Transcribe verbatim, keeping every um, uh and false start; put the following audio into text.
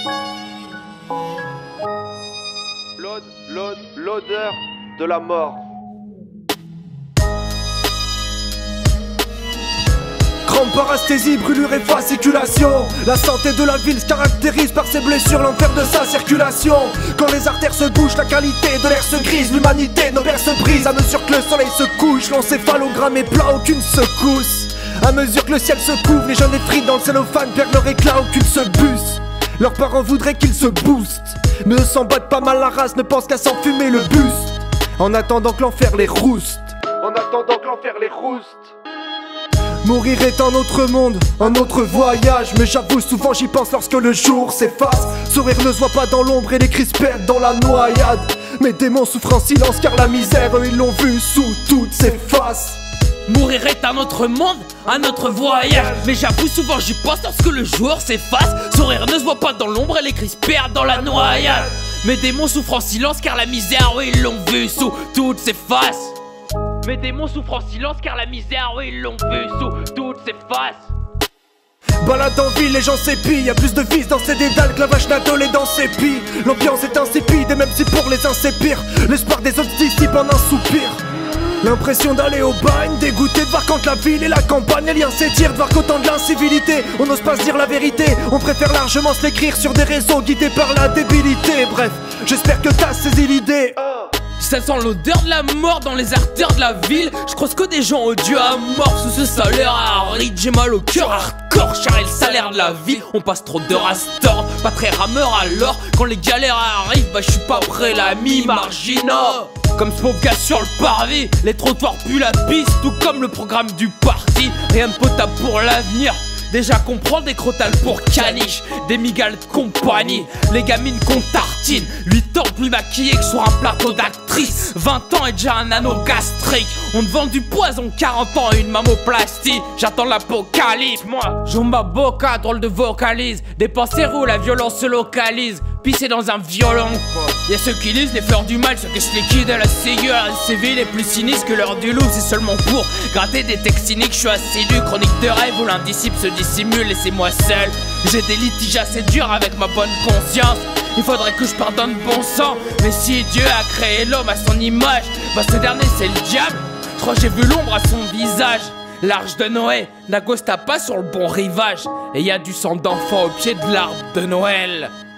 L'odeur de la mort. Grande parasthésie, brûlure et fasciculation. La santé de la ville se caractérise par ses blessures, l'enfer de sa circulation. Quand les artères se bouchent, la qualité de l'air se grise. L'humanité, nos verres se brisent à mesure que le soleil se couche. L'encéphalogramme est plat, aucune secousse. À mesure que le ciel se couvre, les jeunes effritent dans le cellophane perdent leur éclat, aucune se buste. Leurs parents voudraient qu'ils se boostent, mais eux s'en battent pas mal la race, ne pensent qu'à s'enfumer le buste. En attendant que l'enfer les rouste. En attendant que l'enfer les rouste. Mourir est un autre monde, un autre voyage. Mais j'avoue souvent j'y pense lorsque le jour s'efface. Sourire ne se voit pas dans l'ombre et les cris se perdent dans la noyade. Mes démons souffrent en silence car la misère eux ils l'ont vu sous toutes ses faces. Mourir est un autre monde, un autre voyage. Mais j'avoue souvent j'y pense lorsque le jour s'efface. Sourire ne se voit pas dans l'ombre et les cris se perdent dans la noyade. Mes démons souffrent en silence car la misère eux ils l'ont vu sous toutes ses faces. Mes démons souffrent en silence car la misère, oui, ils l'ont vu sous toutes ses faces. Balade en ville, les gens s'épient, y'a plus de vices dans ces dédales que la vache Nadol est dans ses pieds. L'ambiance est insipide et même si pour les uns c'est pire, l'espoir des autres se dissipe en un soupir. L'impression d'aller au bagne, dégoûté de voir quand la ville et la campagne, les liens s'étirent, de voir qu'autant de l'incivilité. On n'ose pas se dire la vérité, on préfère largement se l'écrire sur des réseaux guidés par la débilité. Bref, j'espère que t'as saisi l'idée. Ça sent l'odeur de la mort dans les artères de la ville. Je croise que des gens odieux à mort sous ce salaire aride. J'ai mal au cœur hardcore, cher et le salaire de la vie. On passe trop d'heures à se tordre, pas très rameur alors. Quand les galères arrivent, bah je suis pas prêt l'ami marginal. Comme ce pauvre gars sur le parvis, les trottoirs puent la piste, tout comme le programme du parti. Rien de potable pour l'avenir. Déjà qu'on prend des crotales pour caniche, des migales de compagnie, les gamines qu'on tartine, huit ans plus maquillées que sur un plateau d'actrice. Vingt ans et déjà un anneau gastrique. On te vend du poison, quarante ans et une mammoplastie. J'attends l'apocalypse, moi. Jomba Boca, drôle de vocalise. Des pensées où la violence se localise. Pisser dans un violon. Y'a ceux qui lisent les fleurs du mal, ceux qui se liquident à la cigueur. Les civils les plus sinistres que l'heure du loup, c'est seulement pour gratter des textes cyniques. Je suis assidu, chronique de rêve où l'indisciple se dissimule, laissez-moi seul. J'ai des litiges assez durs avec ma bonne conscience. Il faudrait que je pardonne bon sang. Mais si Dieu a créé l'homme à son image, bah ce dernier c'est le diable. Je crois que j'ai vu l'ombre à son visage. L'arche de Noé n'accosta pas sur le bon rivage. Et y a du sang d'enfant au pied de l'arbre de Noël.